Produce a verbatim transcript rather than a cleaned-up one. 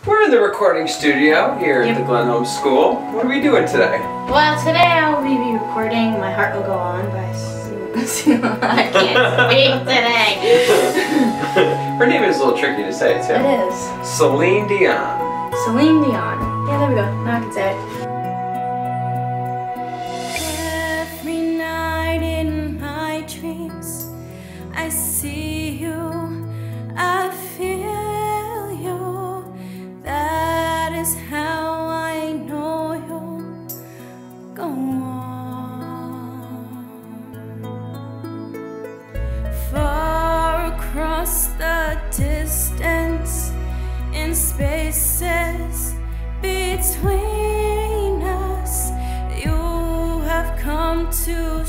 We're in the recording studio here Yep. at the Glenholme School. What are we doing today? Well, today I will be recording My Heart Will Go On by Su- I can't speak today. Her name is a little tricky to say too. It is. Celine Dion. Celine Dion. Yeah, there we go. Now I can say it. Every night in my dreams, I see you, I feel you. That is how I know you'll go on. Far across the distance, in spaces between us, you have come to